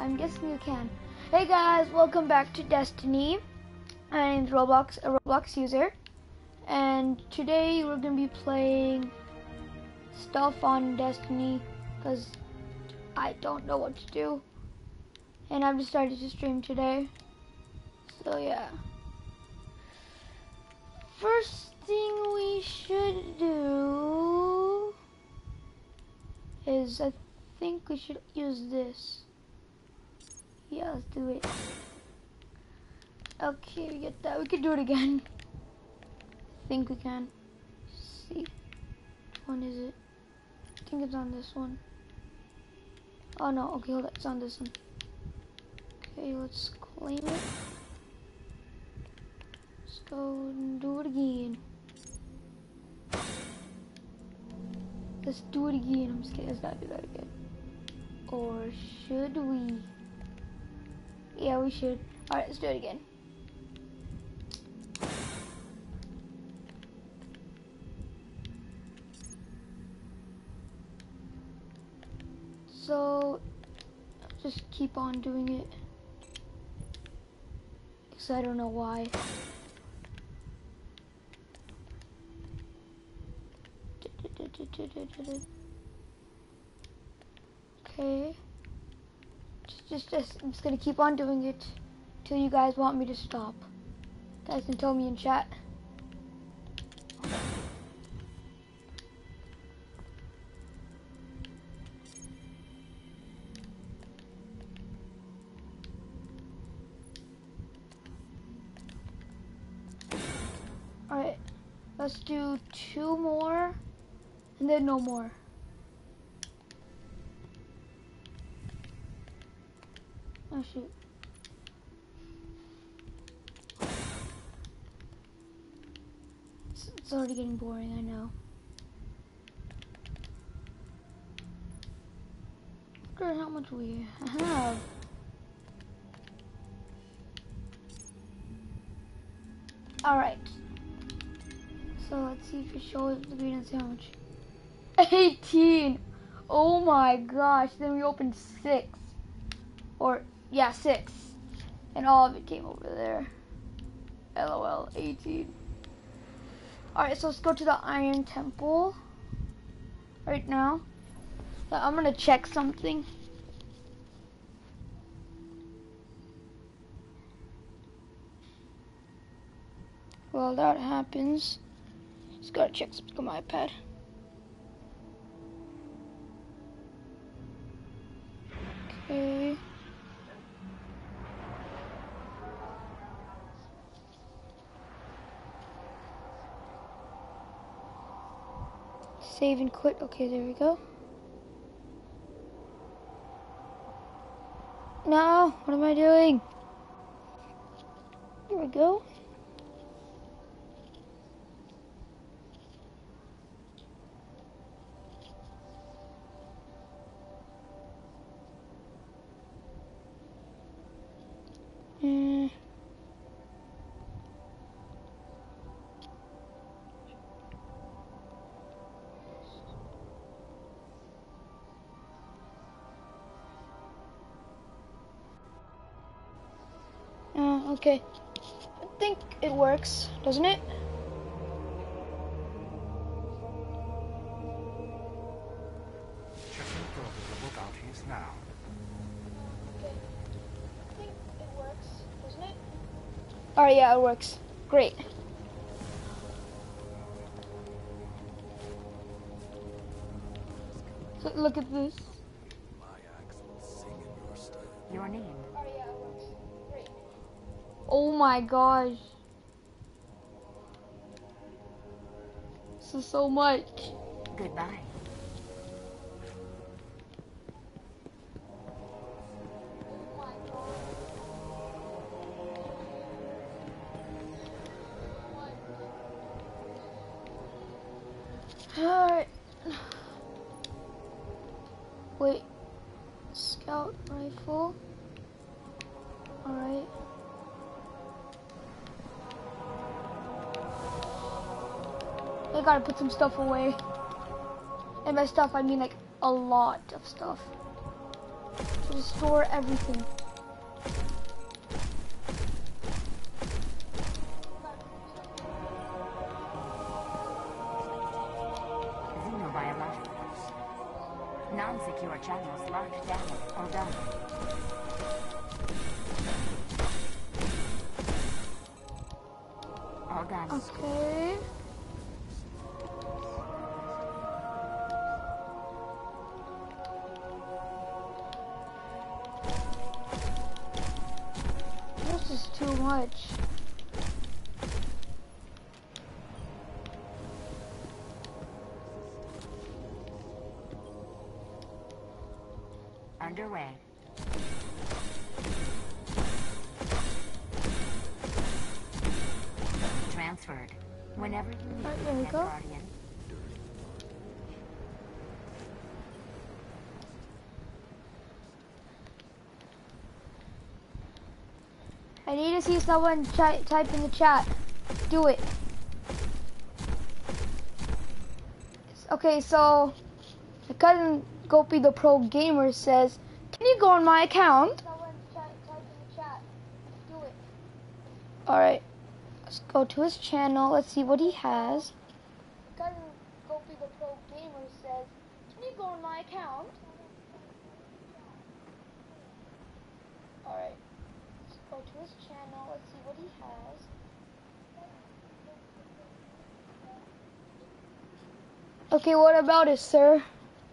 I'm guessing you can. Hey guys, welcome back to Destiny. My name's Roblox, a Roblox user. And today we're going to be playing stuff on Destiny because I don't know what to do. And I've decided to stream today. So yeah. First thing we should do is I think we should use this. Yeah, let's do it. Okay, we get that. We can do it again. I think we can. Let's see. Which one is it? I think it's on this one. Oh no, okay, hold on. It's on this one. Okay, let's claim it. Let's go and do it again. Let's do it again. I'm just kidding. Let's not do that again. Or should we? Yeah, we should. Alright, let's do it again. So, just keep on doing it. Because I don't know why. Okay. I'm just gonna keep on doing it till you guys want me to stop. You guys can tell me in chat. Alright, let's do 2 more and then no more. Oh shoot. It's already getting boring, I know. Look at how much we have. Alright. So let's see if it shows the green and sandwich. 18! Oh my gosh, then we opened 6. Or, yeah, 6. And all of it came over there. LOL, 18. Alright, so let's go to the Iron Temple. Right now. So I'm gonna check something. While that happens, just gotta check something on my iPad. Okay. Save and quit. Okay, there we go. No, what am I doing? There we go. Okay. I think it works, doesn't it? Checking for available bounties now. Okay. I think it works, doesn't it? Alright, yeah, it works. Great. So look at this. Your name. Alright, yeah, it works. Great. Oh my gosh. This is so much. Goodbye. Alright. Wait. Scout rifle. Alright. I gotta put some stuff away. And by stuff, I mean like a lot of stuff. restore everything. Xenobiologicals. Non-secure channels locked down or done. All done. Okay. This is too much. Underway. Transferred. Whenever you need Alright, there we Dead go. Guardian. I need to see someone type in the chat. Do it. Okay, so my cousin Gopi the Pro Gamer says, "Can you go on my account?" Someone type in the chat. Do it. All right, let's go to his channel. Let's see what he has. My cousin Gopi the Pro Gamer says, "Can you go on my account?" All right. Go to his channel. Let's see what he has. Okay, what about it, sir?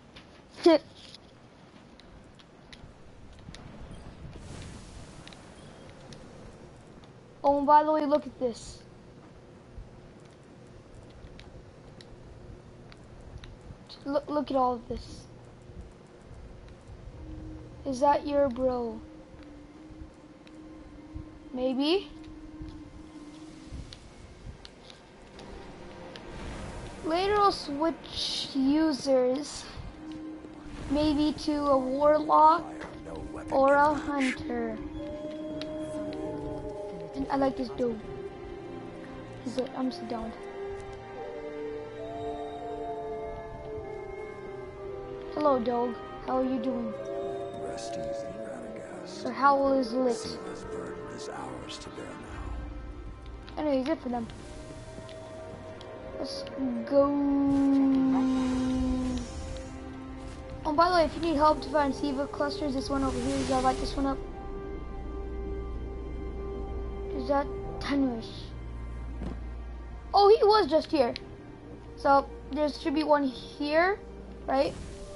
Oh, and by the way, look at this. Look at all of this. Is that your bro? Maybe. Later I'll switch users. Maybe to a warlock or a hunter. And I like this dude. He's good. I'm sit down. Hello, dog. How are you doing? Rest easy, Radagast. Or how is lit? Siva's burden is ours to bear now. Anyways, it for them. Let's go. Oh, by the way, if you need help to find Siva clusters, this one over here, you gotta light this one up. Is that Tanush? Oh, he was just here. So there should be one here, right?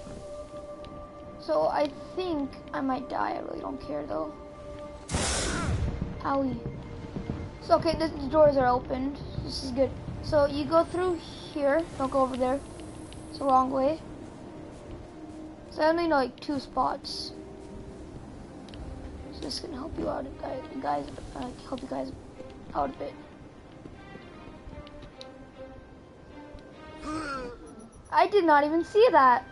So I think I might die. I really don't care though. Owie. So okay, the doors are opened. This is good. So you go through here. Don't go over there. It's the wrong way. So I only know like 2 spots. So this can help you out, guys. Help you guys out a bit. I did not even see that.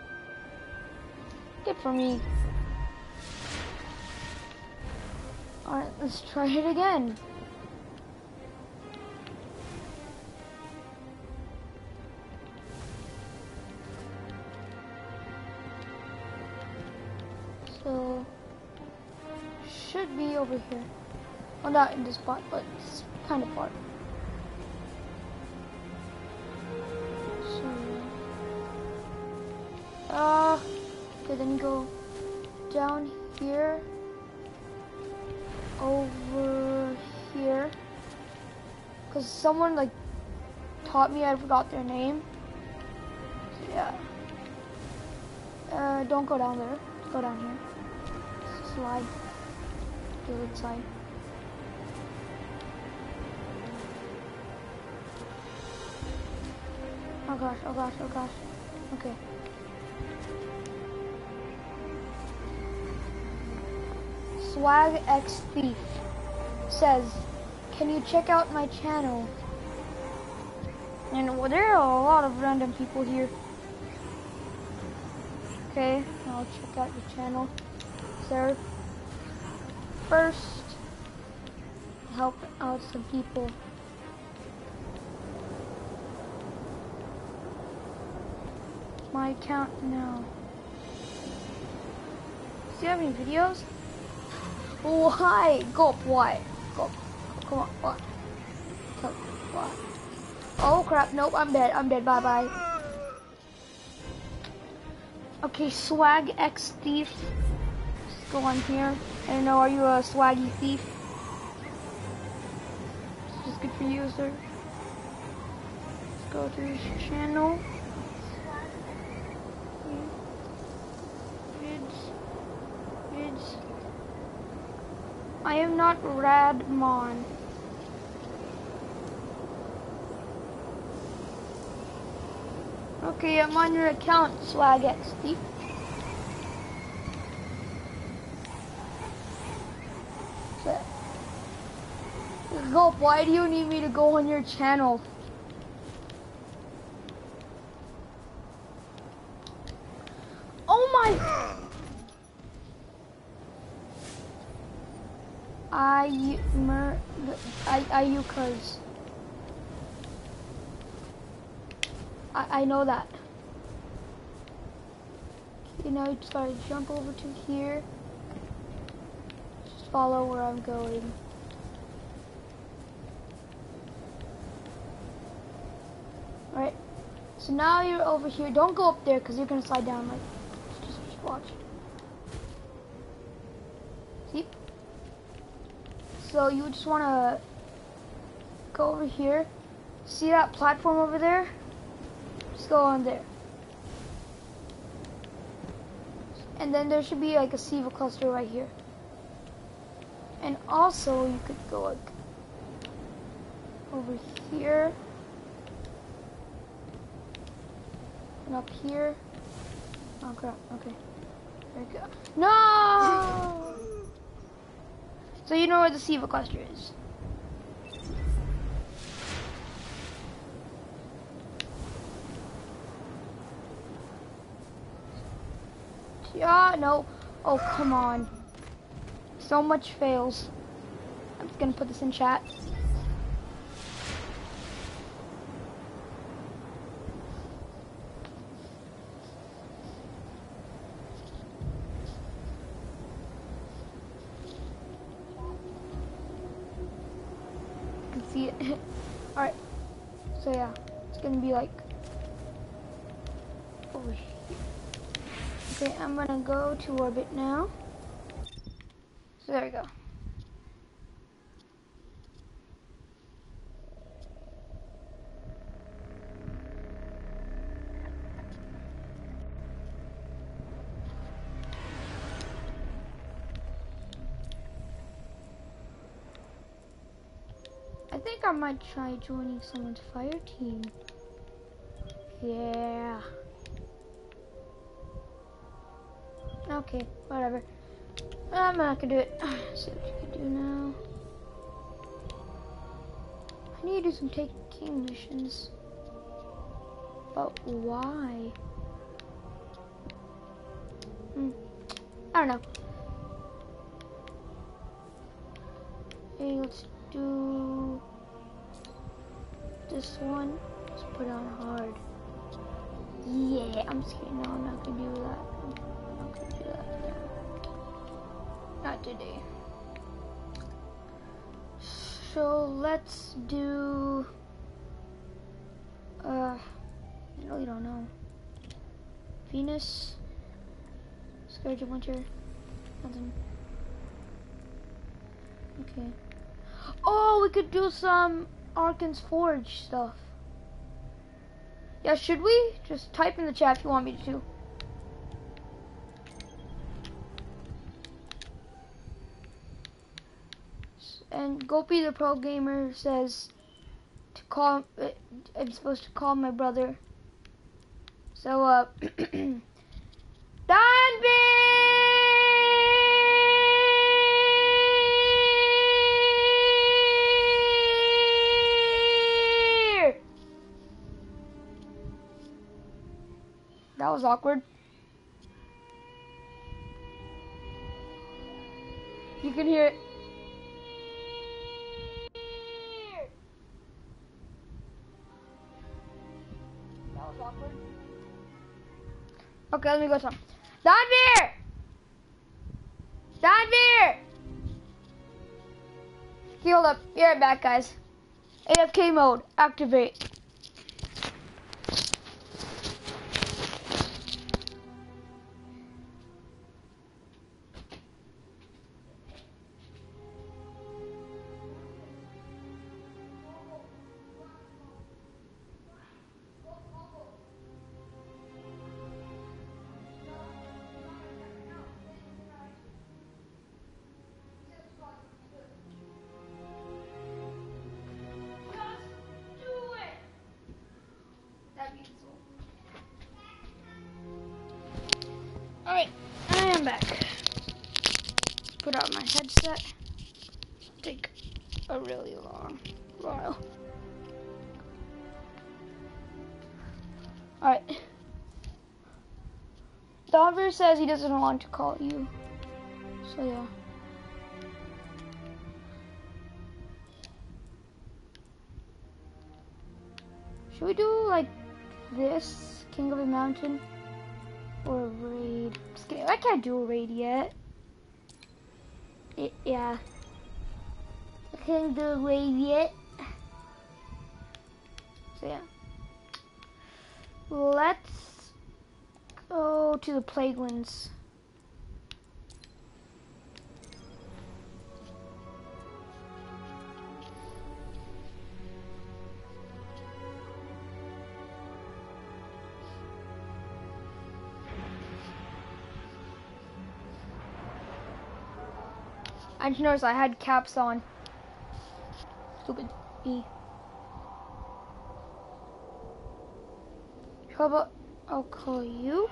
Good for me. Alright, let's try it again. So, should be over here. Well, not in this spot, but it's kind of far. So, okay, then go down here, over here, because someone like taught me, I forgot their name. So, yeah. Don't go down there. Go down here. Slide. Do it inside. Oh gosh, oh gosh, oh gosh. Okay. Swag X Thief says, "Can you check out my channel?" And well, there are a lot of random people here. Okay, I'll check out your channel, sir. First, help out some people. My account now. Do you have any videos? Why? Go up, why? Go up. Come on, what? Come, what? Oh crap, nope, I'm dead, bye bye. Okay, Swag X Thief. Let's go on here. I don't know, are you a swaggy thief? This is good for you, sir. Let's go to his channel. Vids. I am not Radmon. Okay, I'm on your account, SwagX Thief. Gulp, why do you need me to go on your channel? Oh my! Cuz I know that. Okay, now you just gotta jump over to here. Just follow where I'm going. Alright. So now you're over here. Don't go up there because you're gonna slide down. Like, just watch. See? So you just wanna go over here. See that platform over there? Just go on there. And then there should be like a SIVA cluster right here. And also you could go like over here. And up here. Oh crap, okay. There we go. No! So you know where the SIVA cluster is. Yeah, no. Oh, come on. So much fails. I'm just gonna put this in chat. You can see it. Alright. So yeah, it's gonna be like over here. Okay, I'm gonna go to orbit now. So there we go. I think I might try joining someone's fire team. Yeah. Okay, whatever. I'm not gonna do it. Let's see what you can do now. I need to do some taking missions. But why? I don't know. Hey, let's do this one. Let's put it on hard. Yeah, I'm just kidding. No, I'm not gonna do that. I'm not gonna do that. Not today. So let's do. I really don't know. Venus. Scourge of Winter. Nothing. Okay. Oh, we could do some Arkan's Forge stuff. Yeah, should we? Just type in the chat if you want me to. And Gopi the Pro Gamer says to call. I'm supposed to call my brother. So Danbeer! That was awkward. You can hear it. That was awkward. Okay, let me go some. Danbeer! Danvir! Okay, hold up. Be right back, guys. AFK mode, activate. Alright, I am back. Let's put out my headset. Take a really long while. Alright. Donver says he doesn't want to call you. So yeah. Should we do like this, King of the Mountain? Or a raid? Just kidding. I can't do a raid yet. Yeah. I can't do a raid yet. So yeah. Let's go to the Plaguelands. I just noticed I had caps on. Stupid E. How about I'll call you?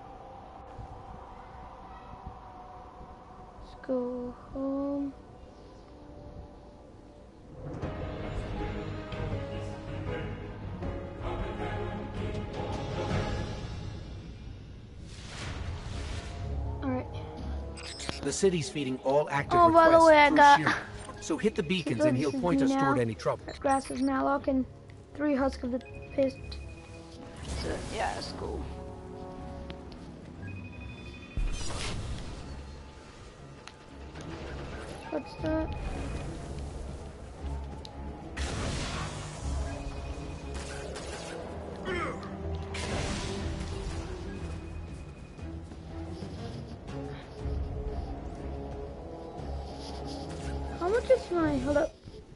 Let's go home. The city's feeding all active Oh, by the requests way, I through got- Shearer. So hit the beacons and he'll point us toward any trouble. That's Grasses Malloc and 3 Husk of the Pist. So, yeah, that's cool. What's that? How much is my, hold up.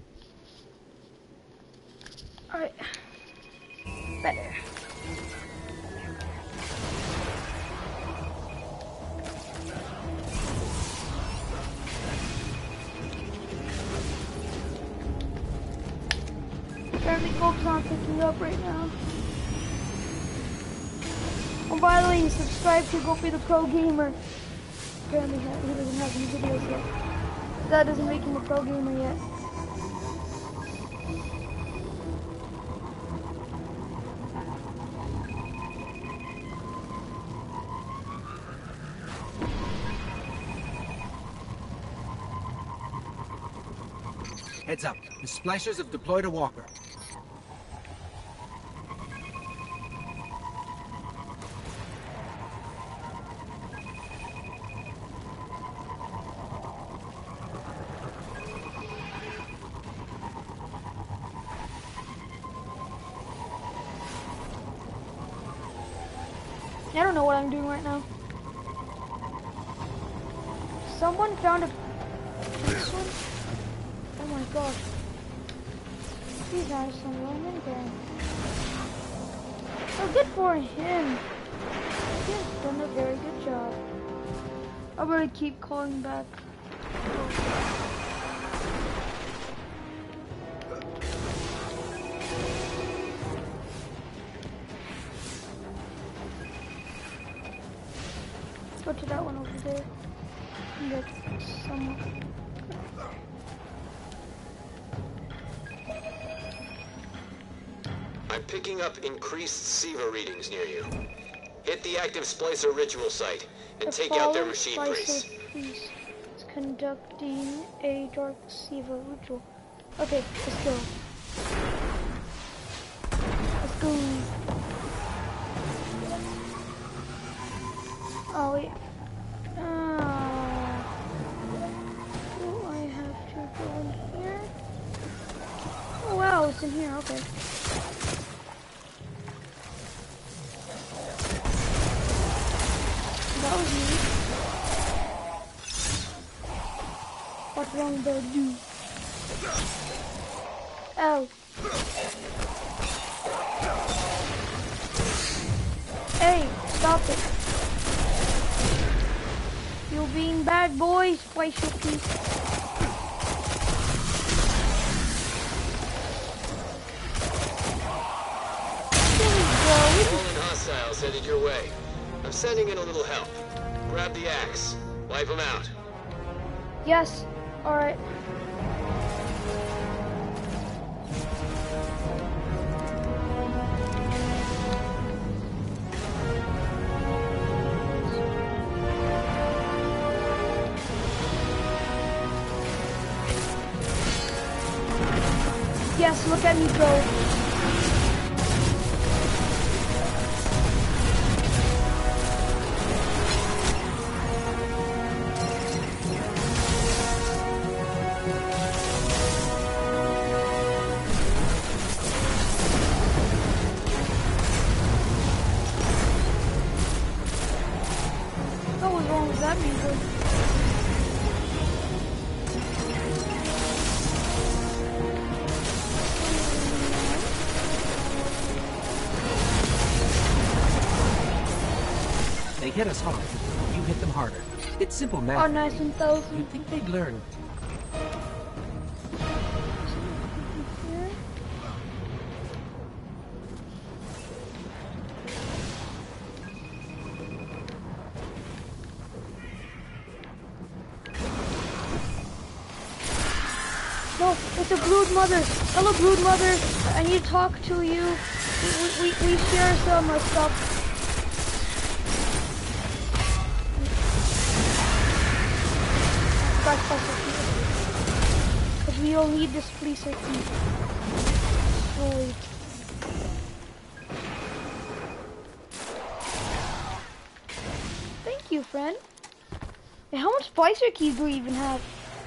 Alright. Better. Apparently Gold's not picking up right now. Oh, by the way, subscribe to Gopi the Pro Gamer. Apparently he doesn't have any videos yet. That doesn't make him a pro gamer yet. Heads up, the splashers have deployed a walker. I don't know what I'm doing right now. Someone found a... This one? Oh my gosh. These are some Roman gang. Oh, good for him. He's done a very good job. I'm gonna keep calling back. Go to that one over there and get some. I'm picking up increased SIVA readings near you. Hit the active Splicer ritual site and take out their machine priests. Priest is conducting a dark SIVA ritual. Okay, let's go. Let's go. Oh wait. it's in here, okay. That was neat. What's wrong there, dude? Oh. Hey, stop it. You're being bad boys, place your piece. Fallen hostiles headed your way. I'm sending in a little help. Grab the axe. Wipe them out. Yes, alright. Yes, look at me go. What was wrong with that music? They hit us hard. You hit them harder. It's simple math. Oh, nice 1,000. You'd think they'd learn. No, it's a brood mother. Hello, brood mother. I need to talk to you. We share some stuff. Because we all need this police key. Holy. Thank you, friend. Hey, how much splicer keys do we even have?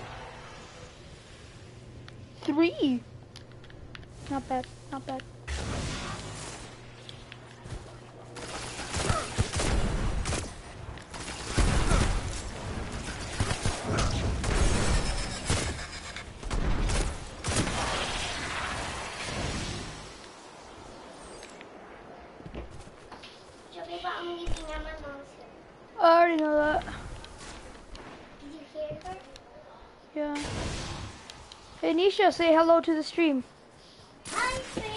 3. Not bad, not bad. I already know that. Did you hear her? Yeah. Hey Nisha, say hello to the stream. Hi, Frank.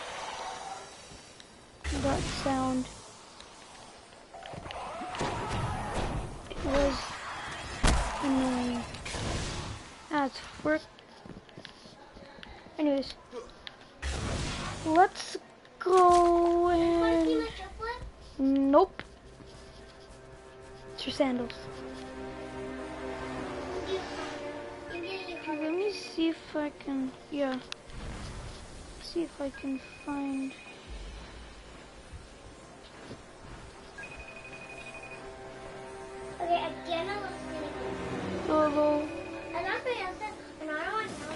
That sound. It was annoying. That's work. Anyways. Let's go Want to see and... my chocolate? Nope. It's your sandals. You get it from Let me see if I can... Yeah. See if I can find... Okay, again, I was gonna go. Hello. I'm not going to answer, and I don't want to know.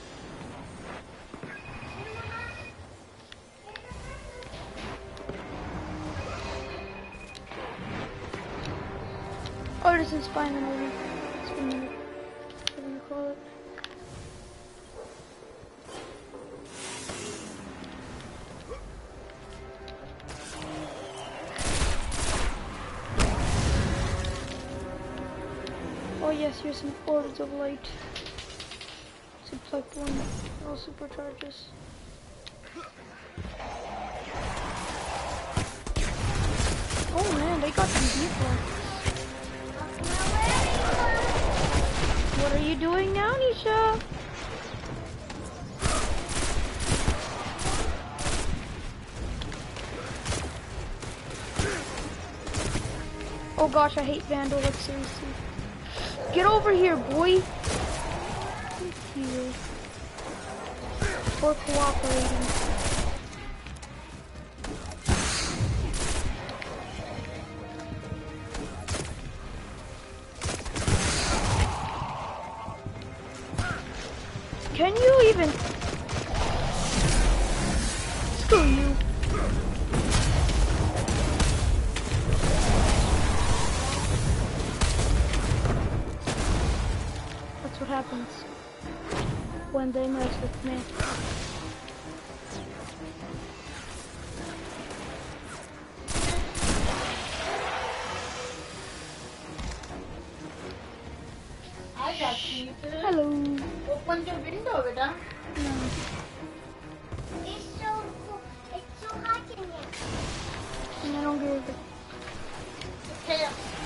Oh, this is fine already. It's been a minute. What do you call it? Oh yes, here's some orbs of light. Subtract 1, all supercharges. Oh man, they got some defense. What are you doing now, Nisha? Oh gosh, I hate Vandal, like seriously. Get over here, boy! Thank you. For cooperating. Can you even... Screw you. That's what happens when they mess with me. I got you. Hello. Open the window, Veda. No. It's so cool. It's so hot in here. And I don't give it. Okay.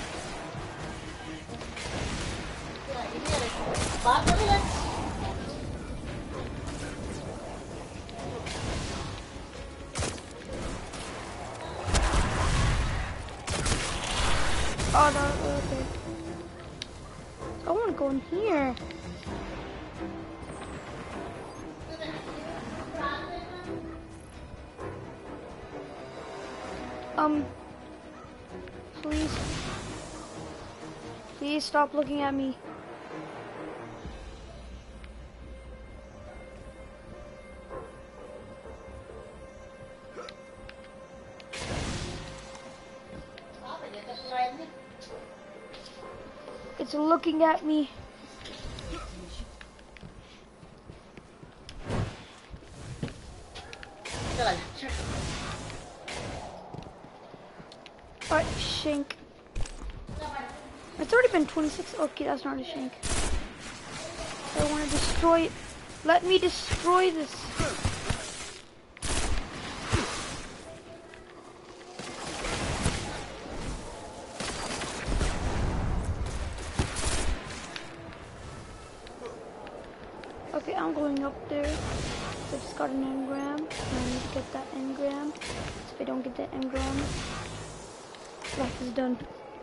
Yeah, you hear it. Bottom left. Oh, no, okay. I want to go in here. Please. Please stop looking at me. It's looking at me. Alright, shank. It's already been 26. Okay, that's not a shank. I want to destroy it. Let me destroy this. Okay, I'm going up there. I just got an engram. And I need to get that engram. If I don't get that engram, life is done.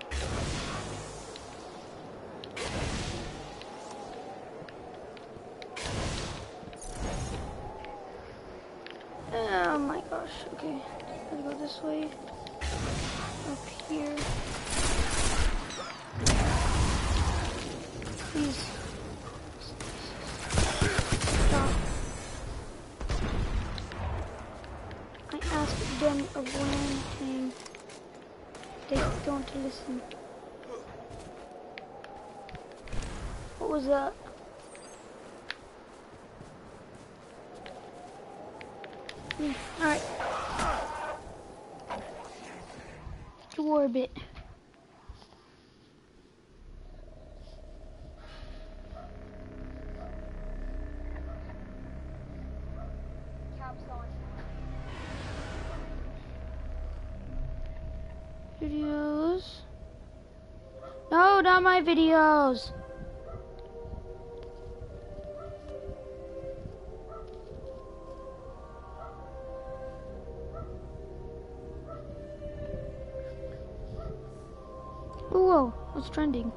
Oh my gosh, okay. Let's go this way. Up here. Please. Stop. I asked them a random thing. They don't listen. What was that? Alright. To orbit. Videos. No, not my videos. Whoa, what's trending?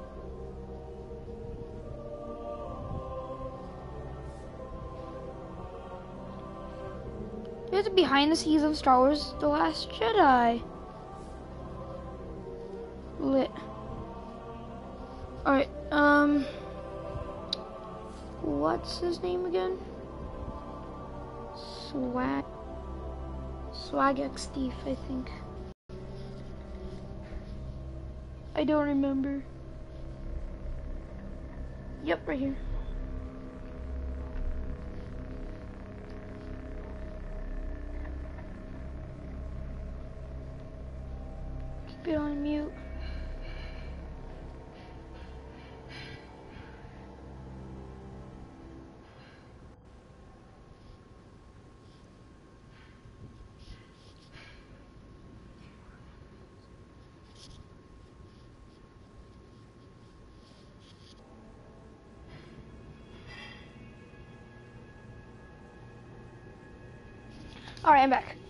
There's a behind the scenes of Star Wars The Last Jedi. Lit. Alright, what's his name again? Swag Steve, I think. I don't remember. Yep, right here. Keep it on mute. Alright, I'm back.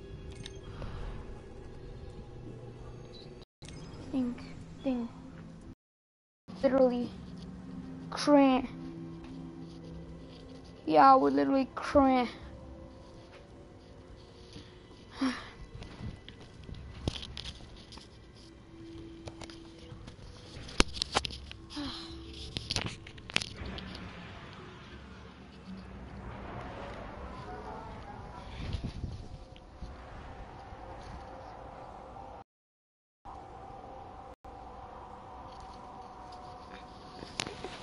Thing. Literally. Cran. Yeah, we're literally cran.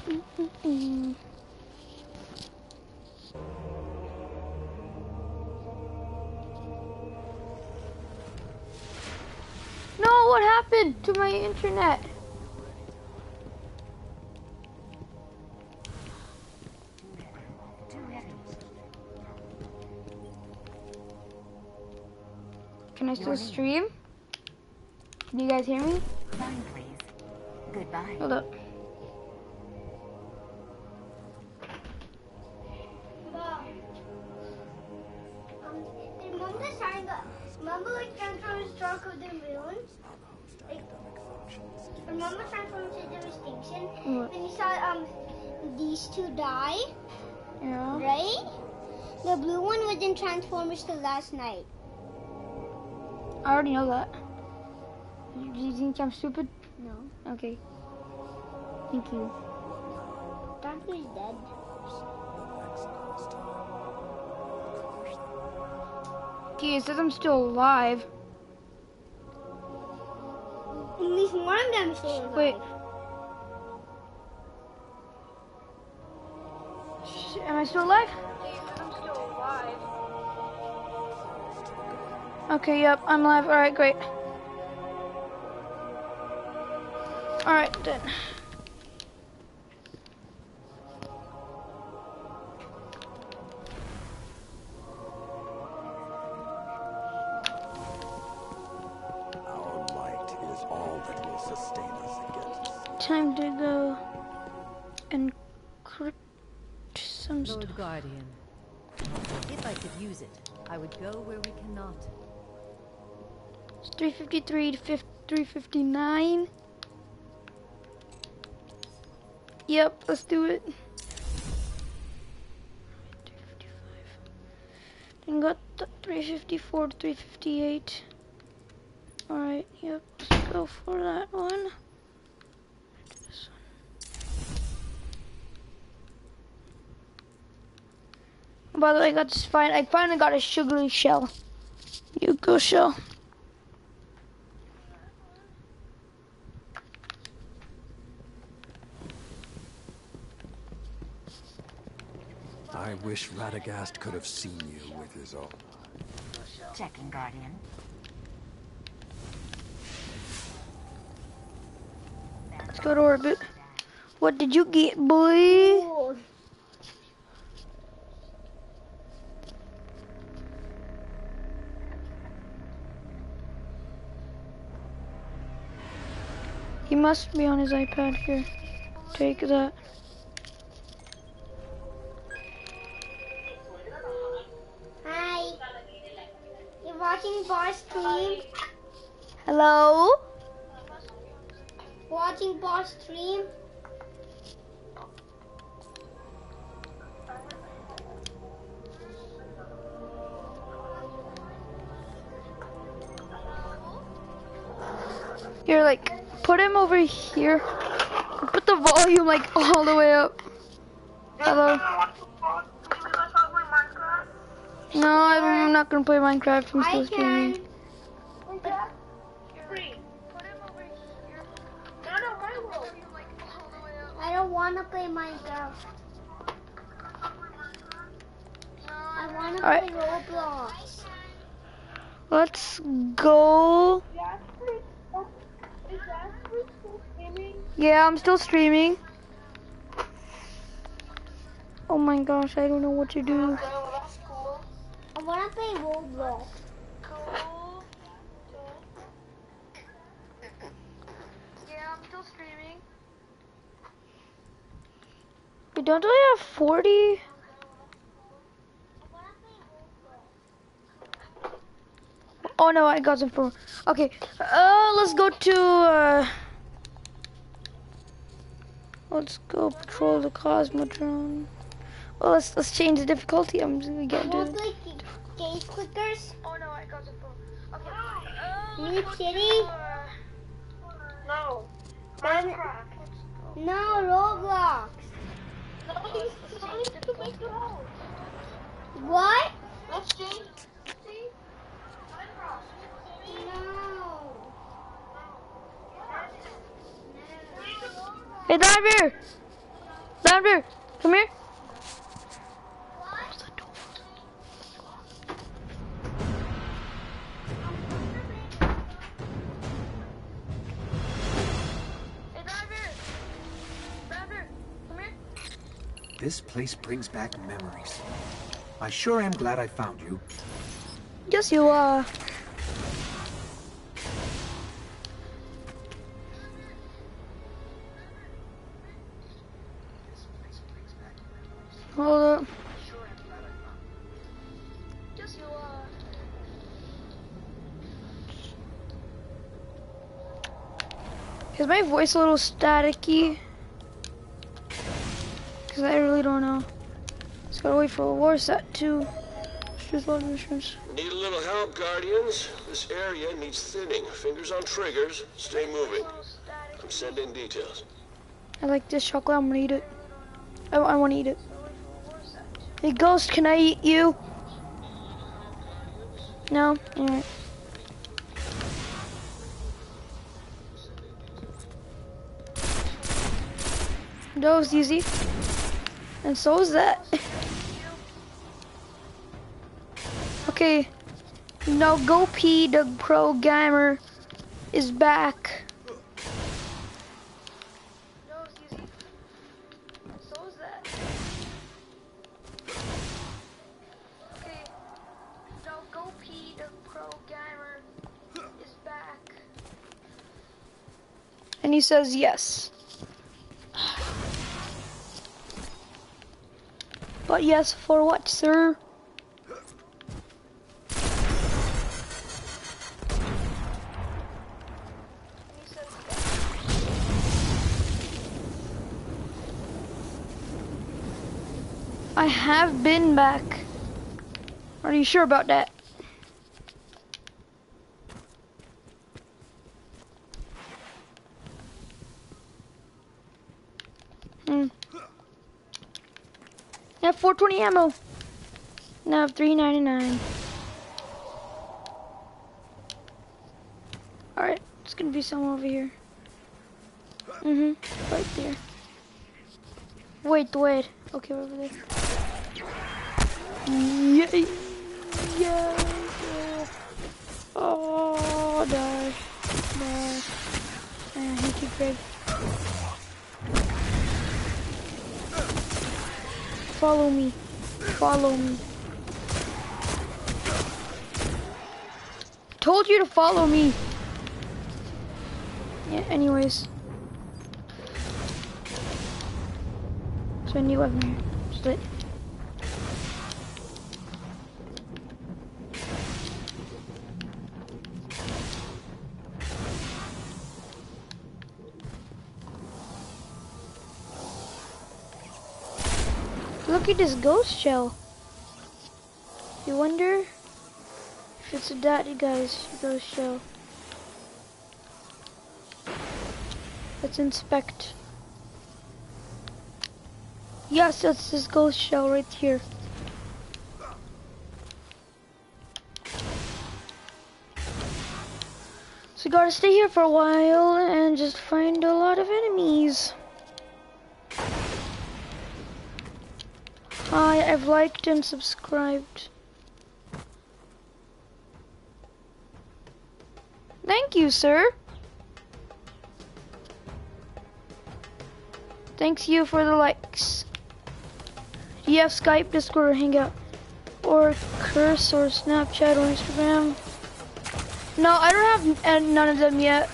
No, what happened to my internet? Can I still stream? Can you guys hear me? Sign, please. Goodbye. Hold up. Remember like Transformers Dark of the Moon? Like, remember Transformers the Distinction? What? When you saw these two die? Yeah. Right? The blue one was in Transformers the last night. I already know that. Do you think I'm stupid? No. Okay. Thank you. Transformers is dead. Okay, it says I'm still alive. At least one of them is still alive. Wait. Am I still alive? I'm still alive. Okay, yep, I'm alive. Alright, great. Alright, then. Our light is all that will sustain us against. Time to go encrypt some stuff. Lord Guardian, if I could use it, I would go where we cannot. It's 353 to 359. Yep, let's do it. 355. Then got the 354 to 358. Alright, yep, let's go for that one. This one. By the way, I finally got a sugary shell. You go, shell. I wish Radagast could have seen you with his own. Checking, Guardian. Let's go to orbit. What did you get, boy? Oh. He must be on his iPad here. Take that. Hi. You're watching Boss Stream? Hello? Watching Boss Stream? Here, like, put him over here. Put the volume, like, all the way up. Hello? No, I'm not gonna play Minecraft. I'm still streaming. I don't want to play Minecraft. I want to Alright. play Roblox. Let's go. Yeah, I'm still streaming. Oh my gosh, I don't know what to do. I want to play Roblox. Yeah, I'm still streaming. We don't really have 40. Oh no, I got some for. Okay, let's go to. Let's go patrol the Cosmodrome. Well, let's change the difficulty. I'm just gonna get Want to. to play Cave Clickers? Oh no, I got some for. Okay. New City? No. No, Roblox. What? Let's change. No. Hey, driver! Raptor, come here. Hey, Raptor, come here. This place brings back memories. I sure am glad I found you. Yes, you are. Hold up. Yes, you are. Is my voice a little staticky? Because I really don't know. Just gotta wait for a war set too. Just a lot of missions. Need a little help, Guardians? This area needs thinning. Fingers on triggers. Stay moving. I'm sending details. I like this chocolate. I'm gonna eat it. I want to eat it. Hey, Ghost, can I eat you? No? Alright. That was easy. And so is that. Okay. Now Go P, the pro gamer, is back. That was easy. And so is that. Okay. Now Go P, the pro gamer, is back. And he says yes. But yes, for what, sir? I have been back. Are you sure about that? I have 420 ammo. Now I have 399. Alright, it's gonna be some over here. Right there. Wait. Okay, over there. Yeah. Oh, die. Thank you, Greg. Follow me. Told you to follow me. Yeah, anyways. So I need weapon here. Split. Look at this ghost shell. You wonder if it's a daddy guy's ghost shell. Let's inspect. Yes, that's this ghost shell right here. So we gotta stay here for a while and just find a lot of enemies. Hi, I've liked and subscribed. Thank you, sir. Thanks you for the likes. Do you have Skype, Discord, or Hangout? Or Curse, or Snapchat, or Instagram? No, I don't have none of them yet.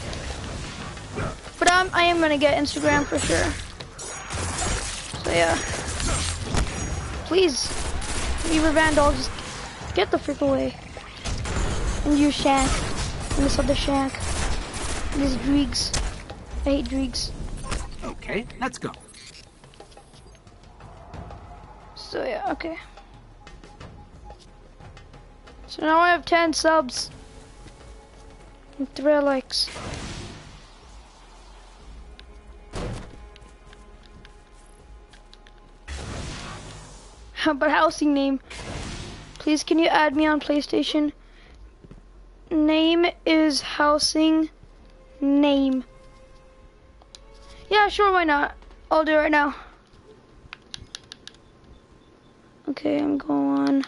But I am gonna get Instagram for sure. So yeah. Please, Beaver Vandal, just get the frick away. And you Shack. And this other Shack. And this Dreegs. I hate Dreegs. Okay, let's go. So yeah, okay. So now I have 10 subs. And 3 likes. But housing name. Please can you add me on PlayStation? Name is housing name. Yeah, sure, why not? I'll do it right now. Okay, I'm going.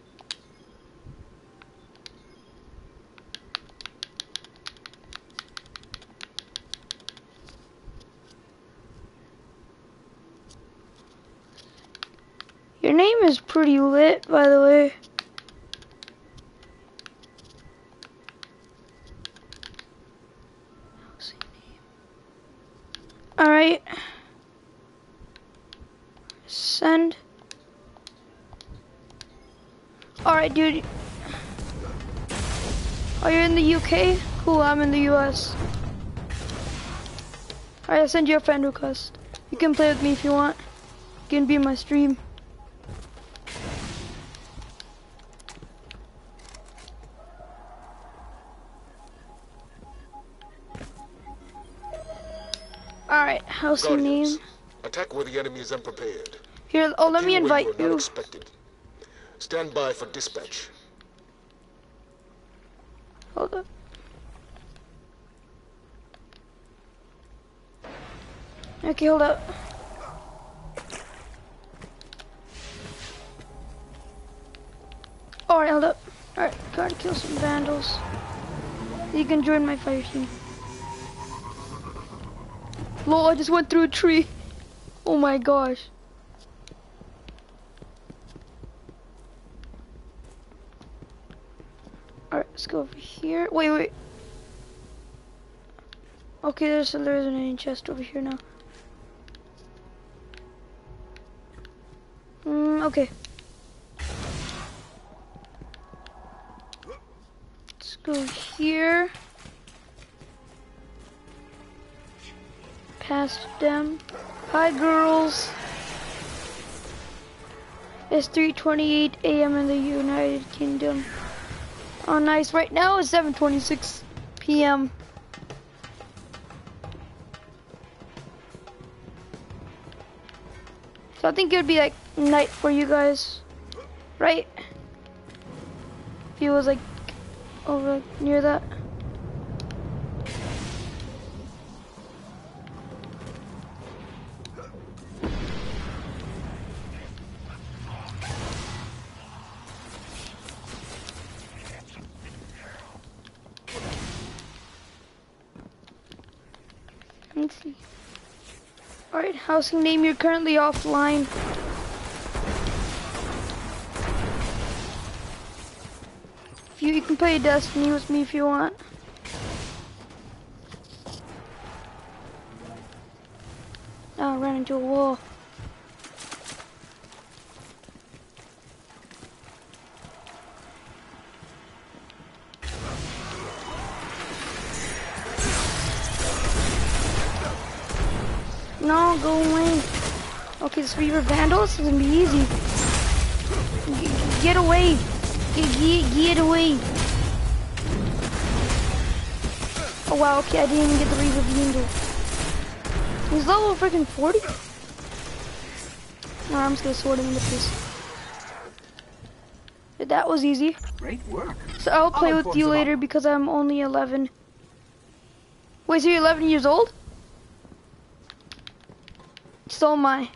Your name is pretty lit, by the way. Alright. Send. Alright, dude. Oh, you're in the UK? Cool, I'm in the US. Alright, I'll send you a friend request. You can play with me if you want. You can be in my stream. Alright, housing name. Attack where the enemy is unprepared. Here, oh, let me invite Where you. not expected. Stand by for dispatch. Hold up. Okay, hold up. Alright, hold up. Alright, gotta kill some vandals. You can join my fire team. Lol, I just went through a tree. Oh my gosh. Alright, let's go over here. Wait. Okay, there isn't any chest over here now. Okay. Let's go here. Past them. Hi, girls. It's 3:28 a.m. in the United Kingdom. Oh, nice. Right now it's 7:26 p.m. So I think it would be like night for you guys, right? If it was like over near that. Let's see. Alright, housing name, you're currently offline. You can play Destiny with me if you want. Oh, I ran into a wall. No, go away. Okay, this Reaver Vandals is gonna be easy. Get away. Get away. Oh wow, okay, I didn't even get the Reaver Vandal. He's level freaking 40? No, I'm just gonna sword him into this. That was easy. Great work. So I'll play with you later because I'm only 11. Wait, so you're 11 years old? So am I.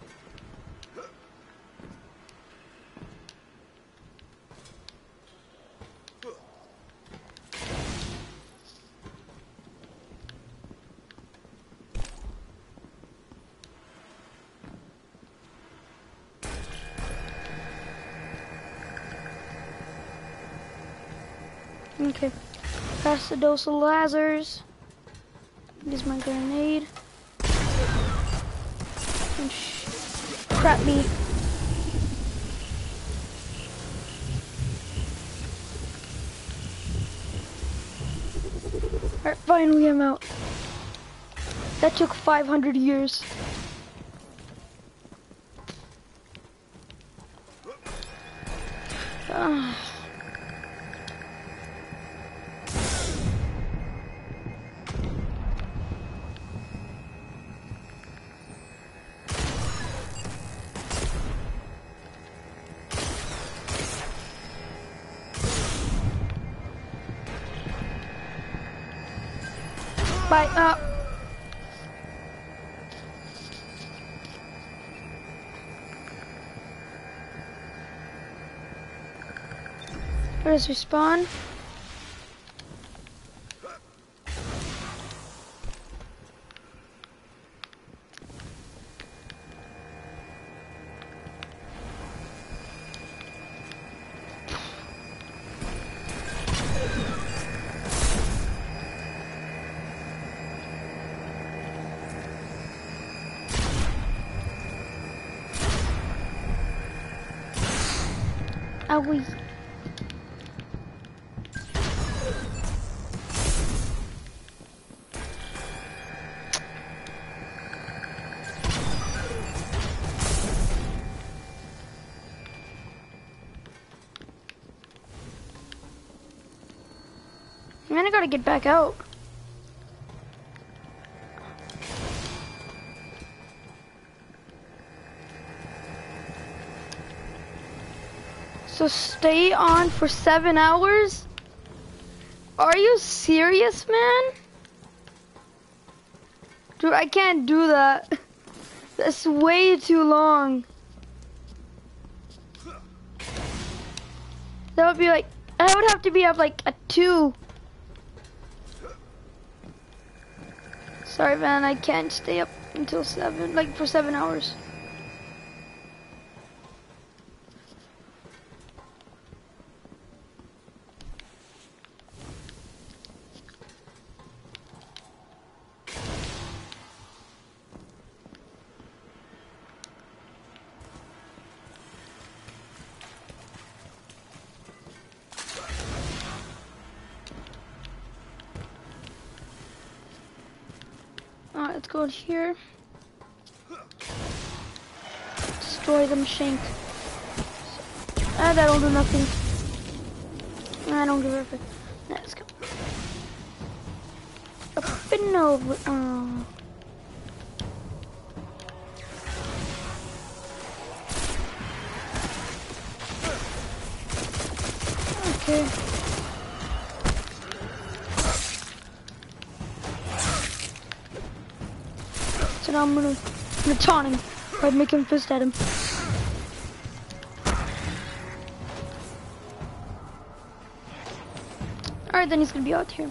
Okay. Pass the dose of lasers. Use my grenade. And crap me. Alright, finally I'm out. That took 500 years. Bye. Where does respawn? Owie. Man, I gotta get back out. So stay on for 7 hours? Are you serious, man? Dude, I can't do that. That's way too long. That would be like, I would have to be up like at 2. Sorry, man, I can't stay up until 7, like for 7 hours. Alright, let's go here. Destroy them, shank. That'll do nothing. I don't give a fuck. Let's go. Up and over. Oh. Okay. So now I'm gonna taunt him by making fist at him. Alright, then he's gonna be out here.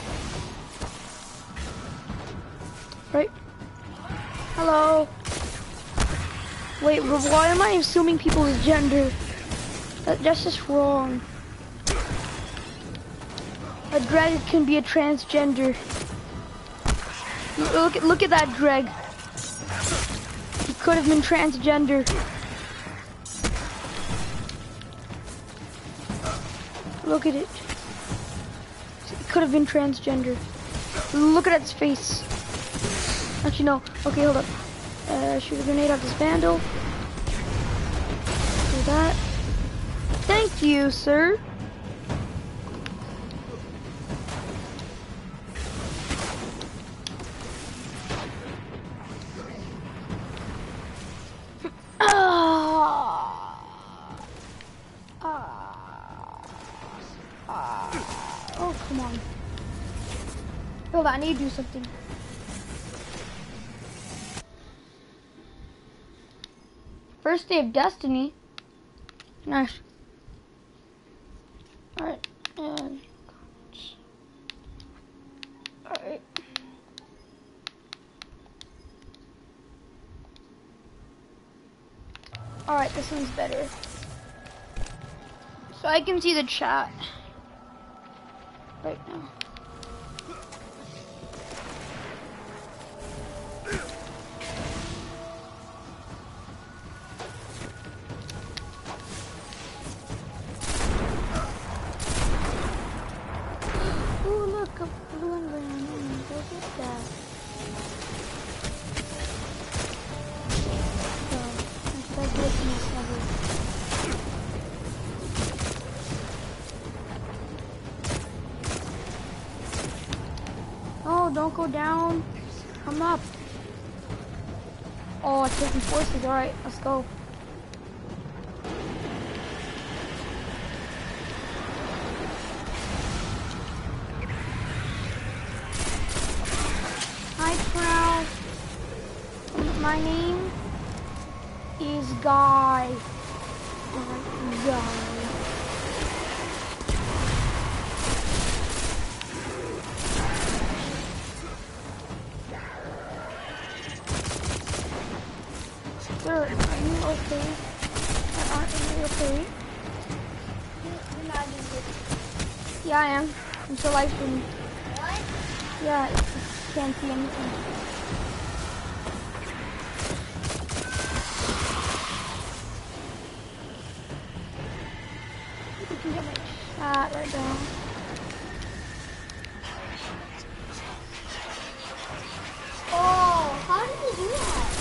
Right? Hello? Wait, why am I assuming people's gender? That's just wrong. A drag can be a transgender. Look at that drag. He could have been transgender. Look at it. He could have been transgender. Look at its face. Actually, no. Okay, hold up. Shoot a grenade off this vandal. Do that. Thank you, sir. Oh, come on. Hold on, I need to do something. First day of Destiny. Nice. Alright, and... Alright. Alright, this one's better. So I can see the chat right now. Ooh, look, a blue and green. Look at that. So, let's get this level. Oh, don't go down. Come up. Oh, it's taking forces. Alright, let's go. Hi, Prowl. My name is Guy. Guy. Sir, are you okay? Are you okay? You're not doing good. Yeah, I am. I'm still live streaming. What? Yeah, I can't see anything. You can get my chat right now. Oh, how did you do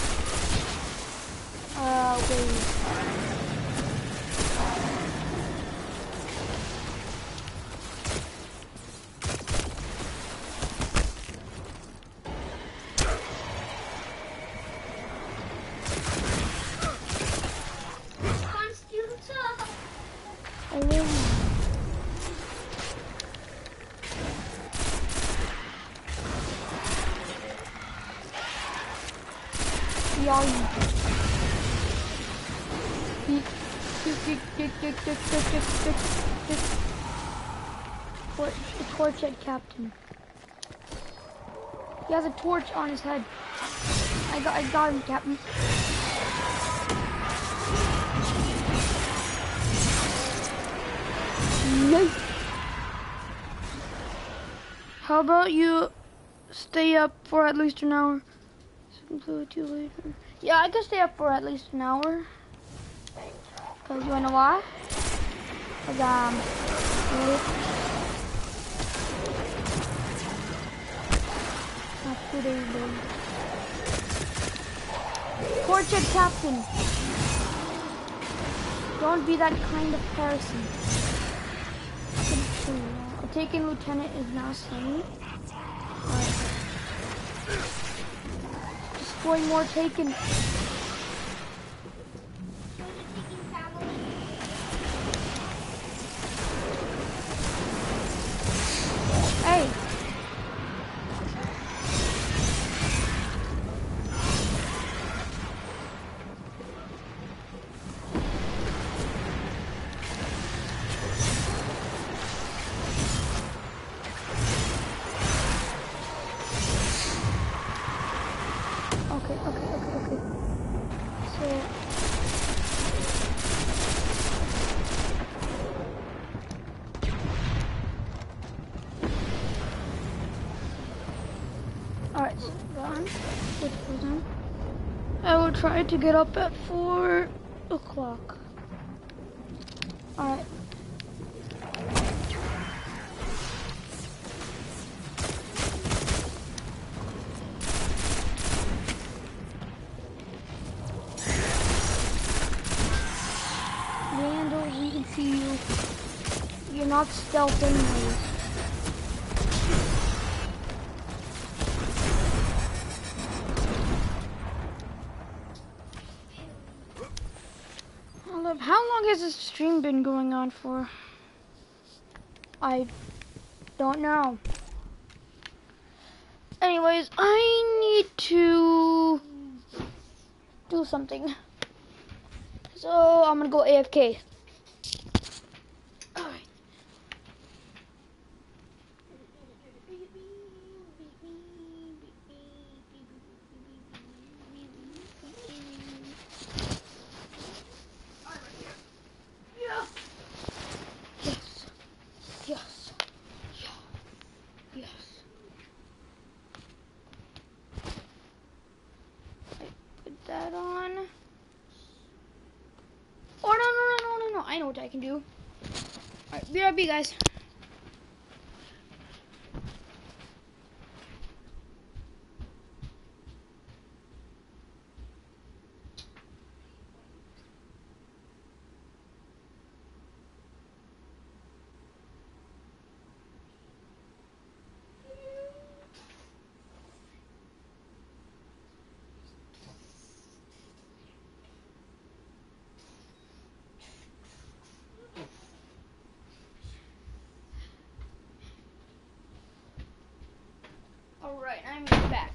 that? Wait. Torch head captain. He has a torch on his head. I got him, Captain. Yay! How about you stay up for at least an hour? Yeah, I could stay up for at least an hour. Cause you wanna know why? Cause Torch head captain. Don't be that kind of person. A taken lieutenant is now slain. Destroy more taken. Hey. Alright, so done. I will try to get up at 4 o'clock. Alright. Vandals, we can see you. You're not stealth anyways. How long has this stream been going on for? I don't know. Anyways, I need to do something. So I'm gonna go AFK. Alright. That on. Oh no, I know what I can do. Alright, BRB guys. Alright, I'm back.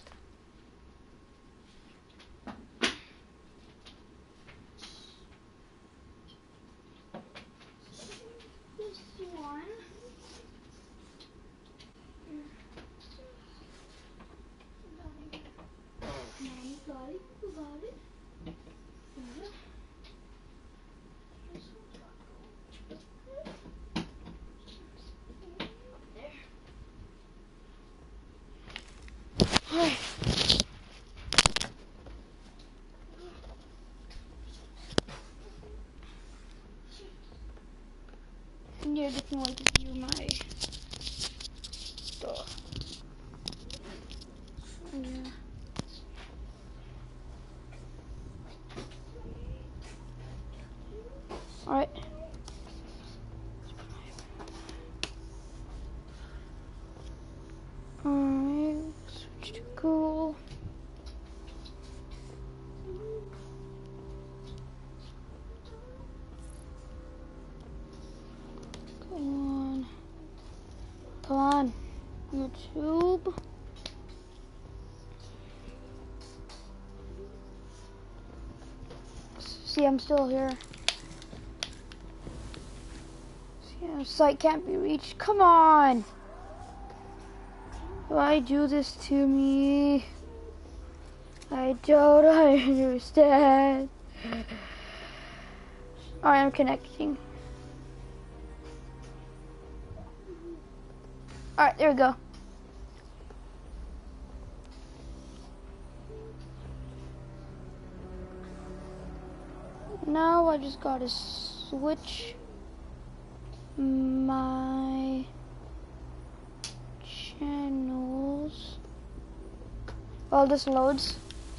This one. Got it. Here, this one to view my stuff. Yeah. Alright. Alright, switch to Google. Come on, YouTube. See, I'm still here. See, site can't be reached. Come on. Why do this to me? I don't understand. Alright, I'm connecting. Alright, there we go. Now I just gotta switch my channels. While this loads.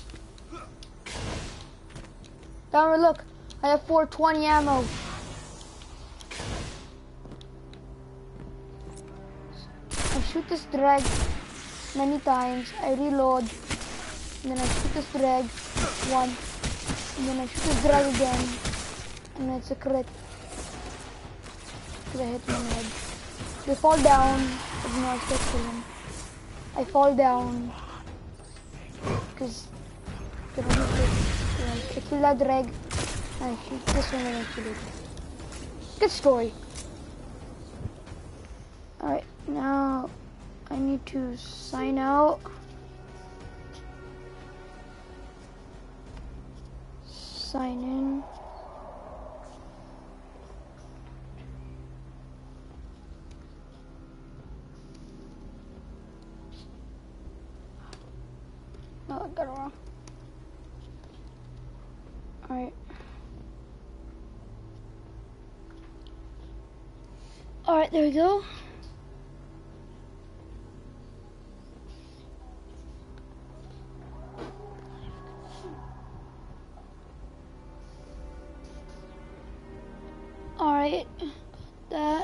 Downward, look. I have 420 ammo. I shoot this drag many times. I reload. And then I shoot this drag once. And then I shoot this drag again. And it's a crit. Because I hit him in the head. They fall down. But no, I still kill him. I fall down. Because I kill that drag. And I shoot this one and I kill it. Good story. Alright, now I need to sign out. Sign in. No, I got it wrong. Alright. Alright, there we go. Alright, that.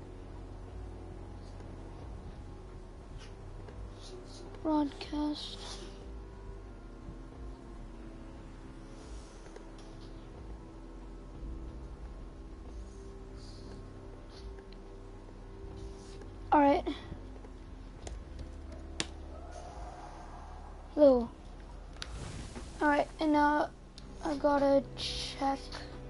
Broadcast. Alright. Hello. Alright, and now I gotta check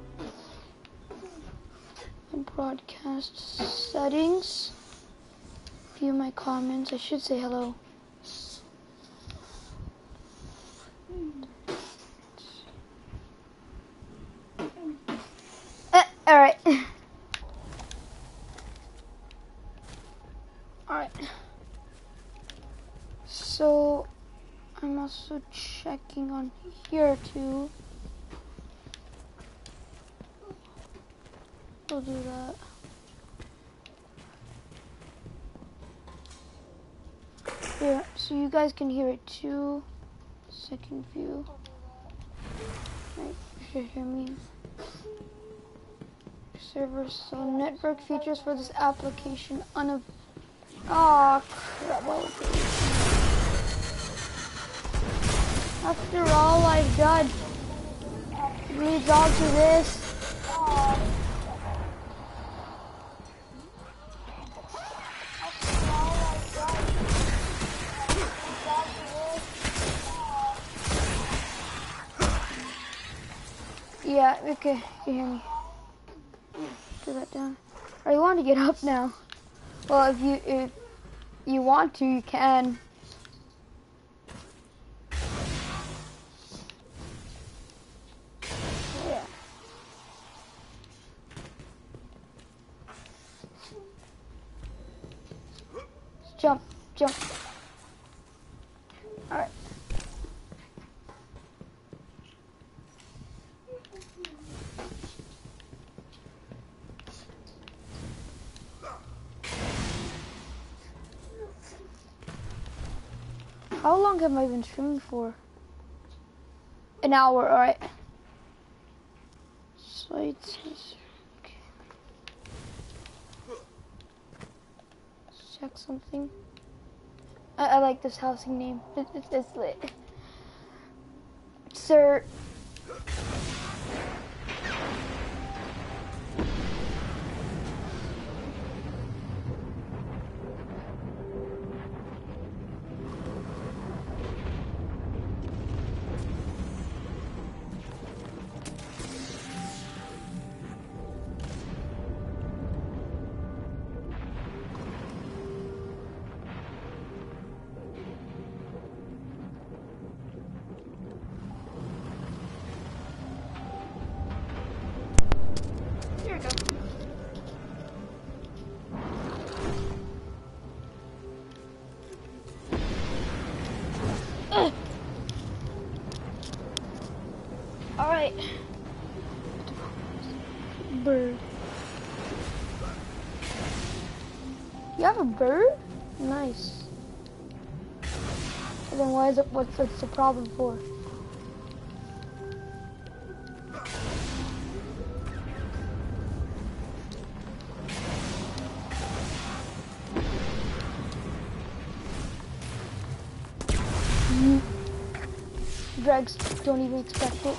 my broadcast settings. View my comments. I should say hello. Alright. Alright. So I'm also checking on here too. We'll do that. Yeah, so you guys can hear it too. Second view. Right, you should hear me. Server, so network features for this application oh crap, what was it? After all I've done, leads on to this. Yeah, okay, you can hear me. Do that down. Or you want to get up now? Well, if you want to, you can. Yeah. Jump, jump. All right. How long have I been streaming for? An hour, alright. Sites. Okay. Check something. I like this housing name. It's lit. Sir. Here we go. Alright. Bird. You have a bird? Nice. And then why is it, what's the problem for? Dregs don't even expect it.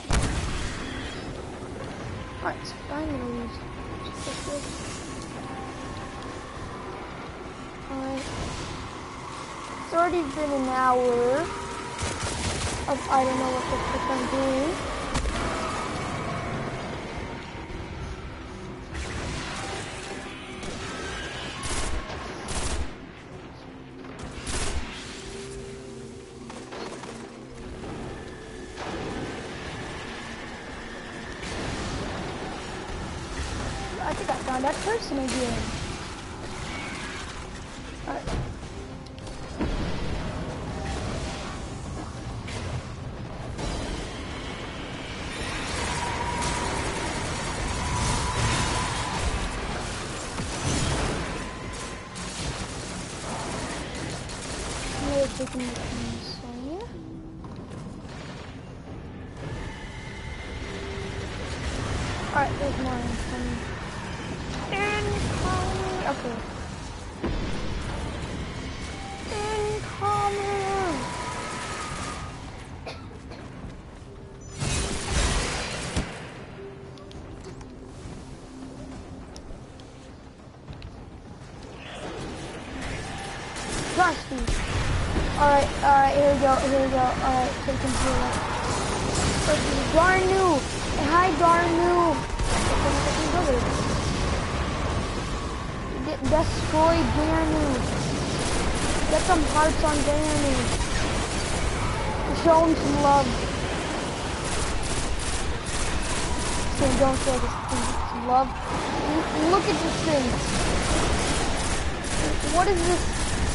Alright, so finally. Alright. It's already been an hour of I don't know what the frick I'm doing. I think I found that person again. Alright. We're taking the insane. Alright, there's more incoming. Incoming! Okay. Incoming! Trust me. Alright, here we go. Alright, take him to it. Darnu! Hi, Darnu! Destroy Darnu. Get some hearts on Darnu. Show him some love. So don't show this thing some love. Look at this thing. What is this?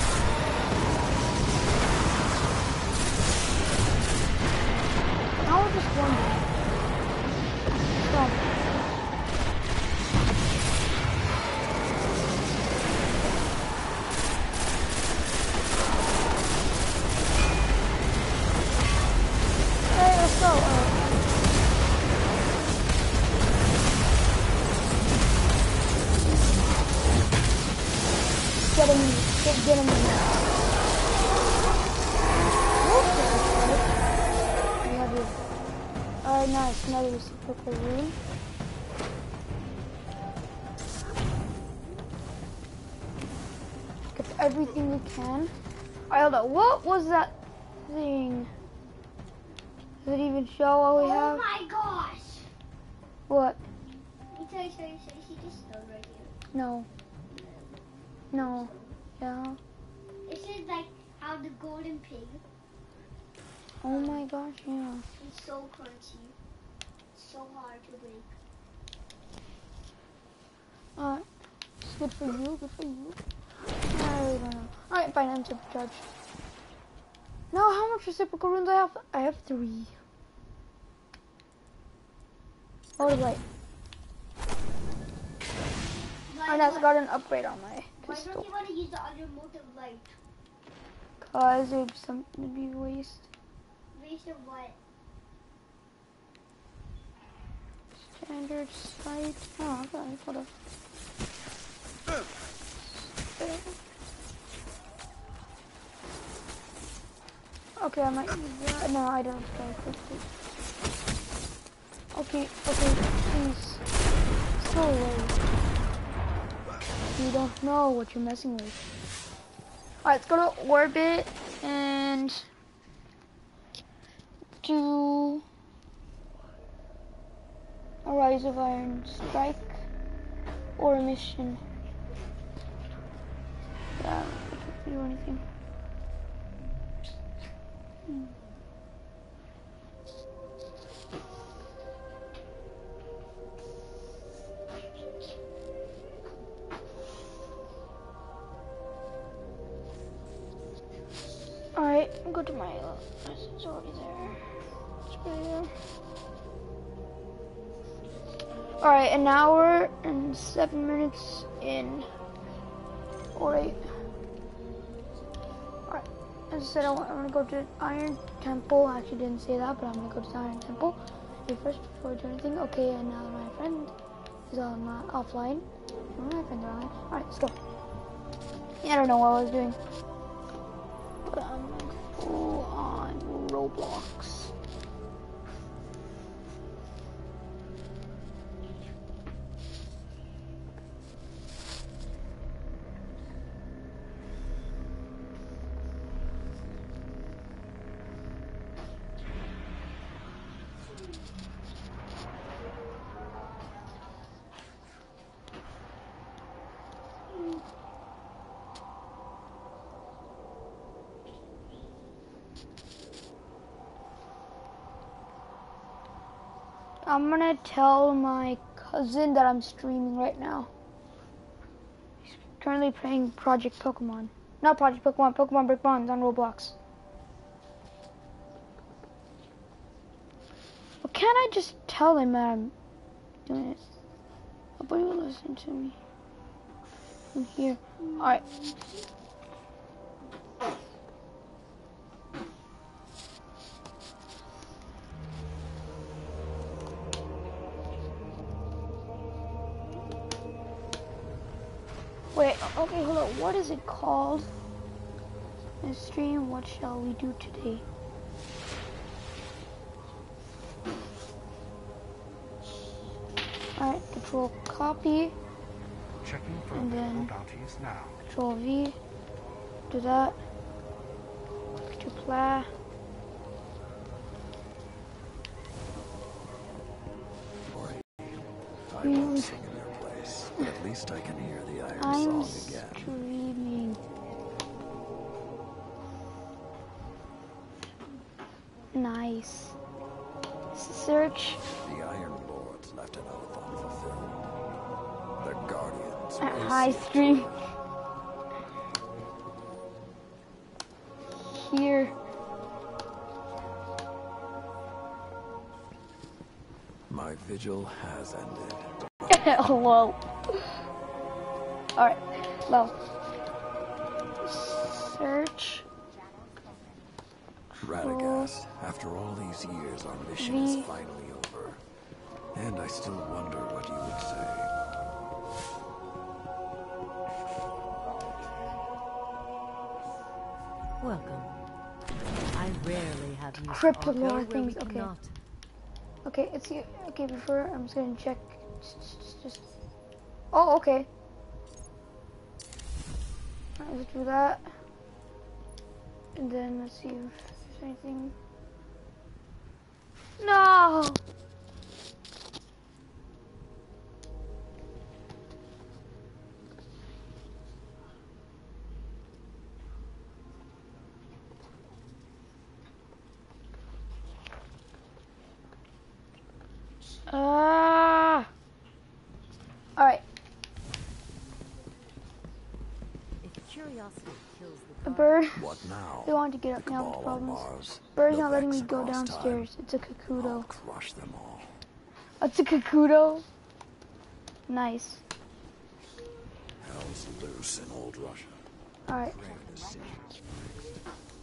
I was just wondering. Stop. Hey, let's go. Get him. Get him. Alright, nice. Another reciprocal room. Get everything we can. Alright, hold on. What was that thing? Does it even show what we have? Oh my gosh! What? Sorry, she just stole right here. No. No. Yeah. This is like how the golden pig. Oh my gosh, yeah. It's so crunchy. It's so hard to break. Alright. It's good for you, good for you. I really don't know. Alright, fine, I'm supercharged. Now, how much reciprocal runes I have? I have 3. Oh, the light. And I got an upgrade on my Why pistol. don't you want to use the other motive light? Is there something to be waste? Waste of what? Standard sight. Oh, okay, hold up. Okay, I might use that. No, I don't. Okay, please. So low. You don't know what you're messing with. Alright, let's go to orbit and do a Rise of Iron Strike or a mission. Yeah, I don't do anything. Alright, go to my it's already there. It's right there. Alright, an hour and 7 minutes in. Or 8. Alright, as I said, I'm gonna go to Iron Temple. I actually didn't say that, but I'm gonna go to the Iron Temple. Okay, first, before I do anything. Okay, and now that my friend is offline. My friends are online. Alright, let's go. Yeah, I don't know what I was doing. But I'm full on Roblox. I'm gonna tell my cousin that I'm streaming right now. He's currently playing Project Pokemon. Not Project Pokemon, Pokemon Brick Bonds on Roblox. Well, can't I just tell him that I'm doing it? Nobody will listen to me. I'm here. Alright. Wait, okay, hold on. What is it called? The stream, what shall we do today? Alright, control copy. Checking for And then bounties now. Control V. Do that. To play. I won't sing in your place, but at least I can hear the Iron I'm Song again. streaming. Nice. Search. The Iron Lords left an oath unfulfilled. The Guardians. High stream. Here. My vigil has ended. Whoa. Alright. Low. Search. Radagast, after all these years, our mission is finally over. And I still wonder what you would say. Welcome. I rarely have used Crypt with Argo more where we things, okay. cannot. Okay, it's here. Okay, before I'm just gonna check. Just. Oh, okay. Alright, let's do that. And then let's see if there's anything. No! Alright. If curiosity kills A the bird. What now? They want to get up now with Cabal on problems. Mars. Bird's The not letting me Vex go across downstairs. time. It's a I'll Kakudo. crush them all. It's a Kakudo. Nice. Hell's loose in old Russia. Alright. Grave decisions.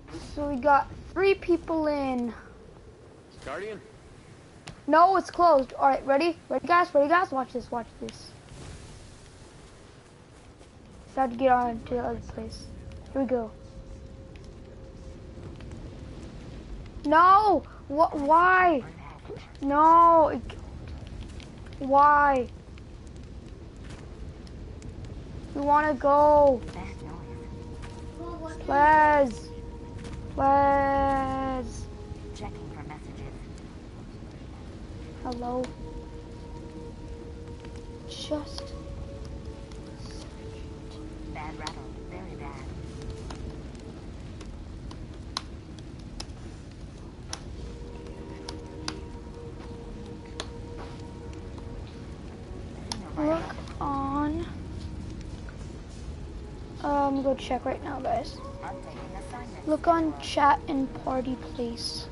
So we got 3 people in. Guardian? No, it's closed. All right, ready? Ready, guys? Ready, guys? Watch this. Watch this. So I have to get on to the other place. Here we go. No! What? Why? No! Why? We want to go. Please. Please. Checking for messages. Hello. Just. Bad rattle. Very bad. Look on. Go check right now, guys. I'm taking assignment. Look on chat and party, please.